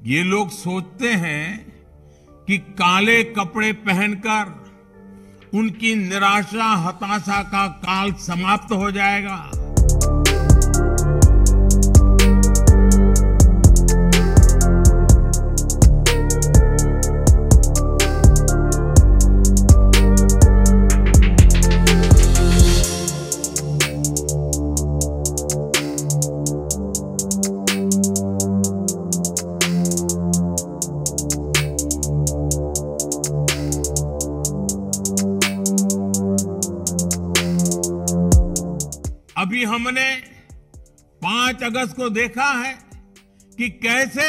ये लोग सोचते हैं कि काले कपड़े पहनकर उनकी निराशा हताशा का काल समाप्त हो जाएगा। अभी हमने 5 अगस्त को देखा है कि कैसे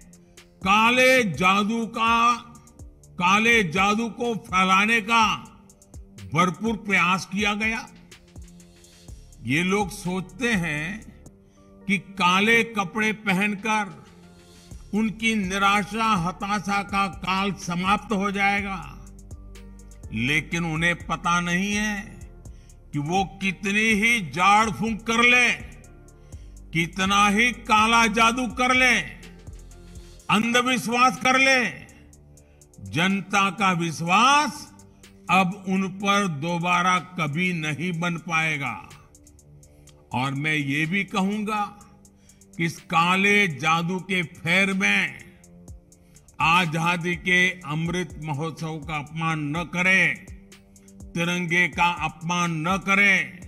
काले जादू को फैलाने का भरपूर प्रयास किया गया। ये लोग सोचते हैं कि काले कपड़े पहनकर उनकी निराशा हताशा का काल समाप्त हो जाएगा, लेकिन उन्हें पता नहीं है कि वो कितनी ही झाड़ फूंक कर ले, कितना ही काला जादू कर ले, अंधविश्वास कर ले, जनता का विश्वास अब उन पर दोबारा कभी नहीं बन पाएगा। और मैं ये भी कहूंगा कि इस काले जादू के फेर में आजादी के अमृत महोत्सव का अपमान न करें, तिरंगे का अपमान न करें,